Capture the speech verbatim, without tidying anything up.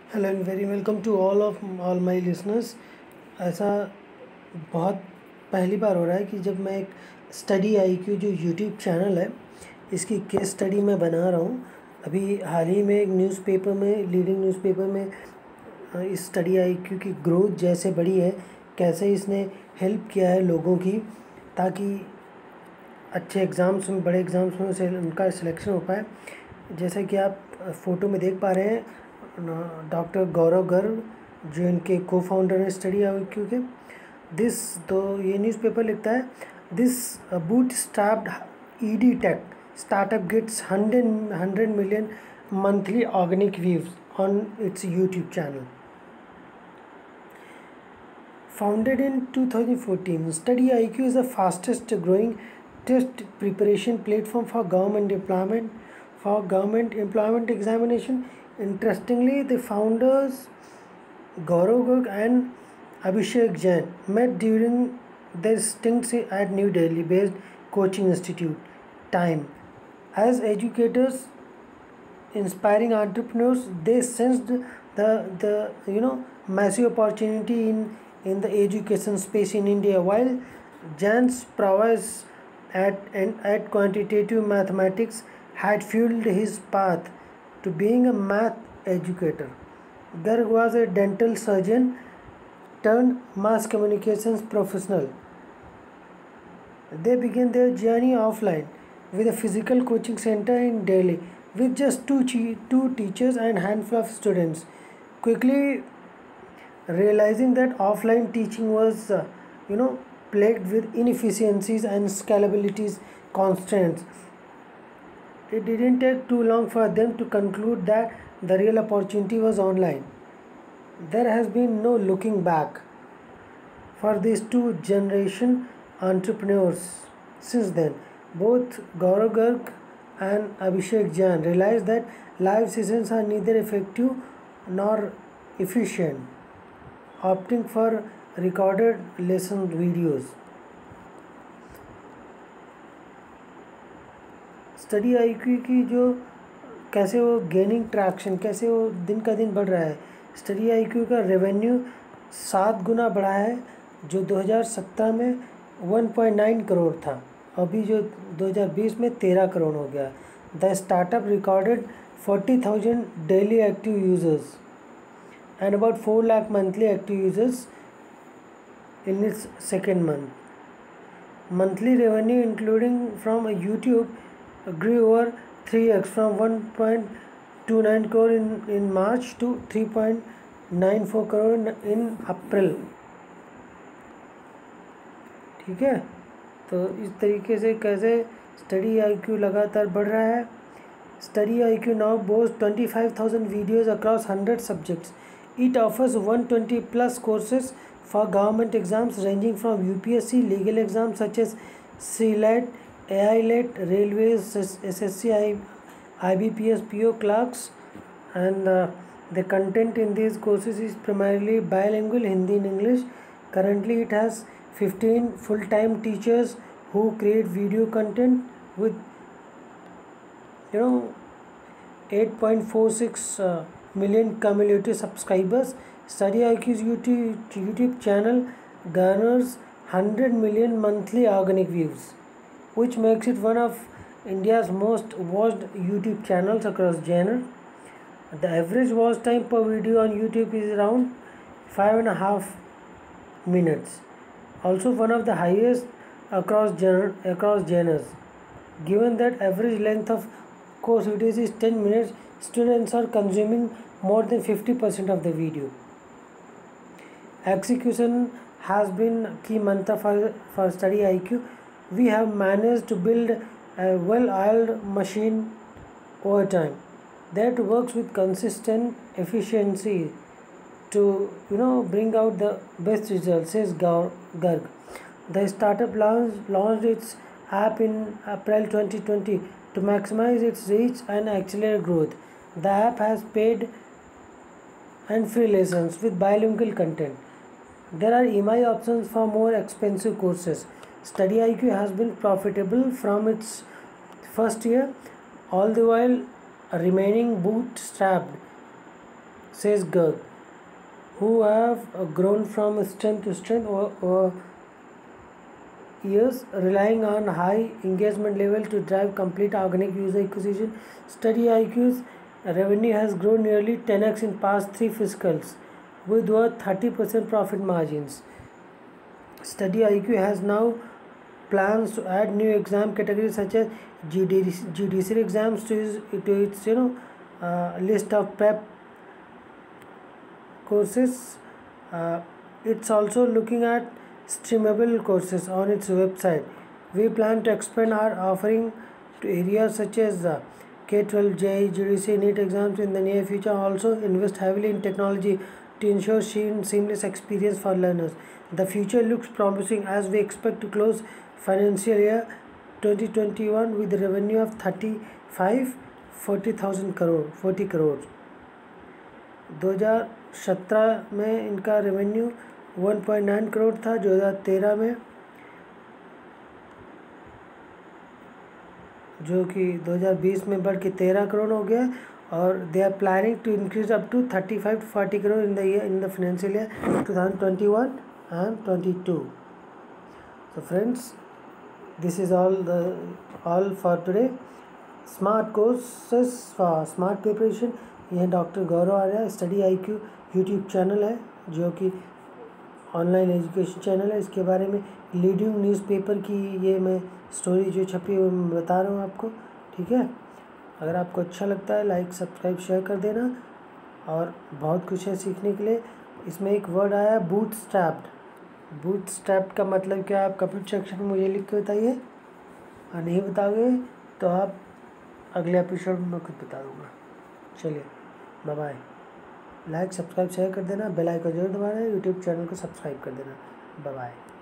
Hello and very welcome to all of all my listeners. ऐसा बहुत पहली बार हो रहा है कि जब मैं एक स्टडी आई क्यू जो यूट्यूब चैनल है इसकी केस स्टडी मैं बना रहा हूँ। अभी हाल ही में एक न्यूज़पेपर में लीडिंग न्यूज़पेपर में अ, इस स्टडी आई क्यू की ग्रोथ जैसे बढ़ी है, कैसे इसने हेल्प किया है लोगों की ताकि अच्छे एग्ज़ाम्स में, बड़े एग्ज़ाम्स में से उनका सिलेक्शन हो पाए। जैसा कि आप फ़ोटो में देख पा रहे हैं, डॉक्टर गौरव गर्ग जो इनके को फाउंडर हैं स्टडी आई क्यू के। दिस तो ये न्यूज़पेपर लिखता है, this bootstrapped E D tech startup gets hundred hundred million monthly organic views on its YouTube channel. Founded in two thousand fourteen, Study I Q is the fastest growing test preparation platform for government employment for government employment examination. Interestingly, the founders Gaurav Garg and Abhishek Jain met during their stints at New Delhi-based coaching institute Time. As educators inspiring entrepreneurs, they sensed the the you know massive opportunity in in the education space in India. While Jan's prowess at and at quantitative mathematics had fueled his path to being a math educator, Garg was a dental surgeon turned mass communications professional. They began their journey offline with a physical coaching center in Delhi with just two, two teachers and handful of students. Quickly realizing that offline teaching was, uh, you know, plagued with inefficiencies and scalability constraints, it didn't take too long for them to conclude that the real opportunity was online. There has been no looking back for these two generation entrepreneurs since then. Both Gaurav Garg and Abhishek Jain realized that live sessions are neither effective nor efficient, opting for recorded lesson videos. Study I Q की जो कैसे वो gaining traction, कैसे वो दिन का दिन बढ़ रहा है। स्टडी आई क्यू का रेवेन्यू सात गुना बढ़ा है, जो दो हज़ार सत्रह में एक पॉइंट नौ करोड़ था, अभी जो दो हज़ार बीस में तेरह करोड़ हो गया। The startup recorded forty thousand daily active users and about four lakh monthly active users in its second month. Monthly revenue including from YouTube grew over three x from one point two nine crore in, in March to three point nine four crore in, in April। ठीक है, तो इस तरीके से कैसे study I Q लगातार बढ़ रहा है। Study I Q now boast twenty five thousand videos across hundred subjects. It offers one twenty plus courses for government exams ranging from U P S C, legal exam such as CLAT, A I L E T, Railways, S S C, I B P S, P O clerks, and uh, the content in these courses is primarily bilingual, Hindi and English. Currently, it has fifteen full-time teachers who create video content with, you know, eight point four six uh, million cumulative subscribers. Study I Q's YouTube YouTube channel garners one hundred million monthly organic views, which makes it one of India's most watched YouTube channels across genre. The average watch time per video on YouTube is around five and a half minutes. Also one of the highest across genre, across genres. Given that average length of course videos is ten minutes, students are consuming more than fifty percent of the video. Execution has been key mantra for, for Study I Q. We have managed to build a well-oiled machine over time that works with consistent efficiency to, you know, bring out the best results, says Garg. The startup launched, launched its app in April twenty twenty to maximize its reach and accelerate growth. The app has paid and free lessons with bilingual content. There are E M I options for more expensive courses. Study I Q has been profitable from its first year, all the while remaining bootstrapped. says Gerg, who have uh, grown from strength to strength over, over years, relying on high engagement level to drive complete organic user acquisition. Study I Q's revenue has grown nearly ten x in past three fiscals, with over thirty percent profit margins. Study I Q has now plans to add new exam categories such as judiciary exams to its, to its you know uh, list of prep courses. Uh, it's also looking at streamable courses on its website. We plan to expand our offering to areas such as uh, K twelve, J E E, G D C, NEET exams in the near future. Also invest heavily in technology to ensure seamless experience for learners. The future looks promising as we expect to close financial year twenty twenty-one with a revenue of thirty-five forty thousand crore forty crore. दो हज़ार सत्रह में इनका रेवेन्यू one point nine crore था, दो हज़ार तेरह में जो कि दो हज़ार बीस में बढ़ के तेरह करोड़ हो गया, और they are planning to increase up to thirty five to forty crore in the year in the financial year two thousand twenty one and twenty-two. So friends, this is all the all for today. Smart courses for smart preparation, ये doctor Gaurav Arya study I Q YouTube channel है जो कि online education channel है. इसके बारे में leading newspaper की ये मैं स्टोरी जो छपी है वो मैं बता रहा हूँ आपको. ठीक है, अगर आपको अच्छा लगता है लाइक सब्सक्राइब शेयर कर देना, और बहुत कुछ है सीखने के लिए. इसमें एक वर्ड आया बूटस्ट्रैप्ड. बूटस्ट्रैप्ड का मतलब क्या है आप कमेंट सेक्शन में मुझे लिख के बताइए, और नहीं बताओगे तो आप अगले एपिसोड में खुद बता दूँगा. चलिए bye bye. Like subscribe share कर देना, बेल आइकन जरूर दबाना, यूट्यूब चैनल को सब्सक्राइब कर देना. Bye bye.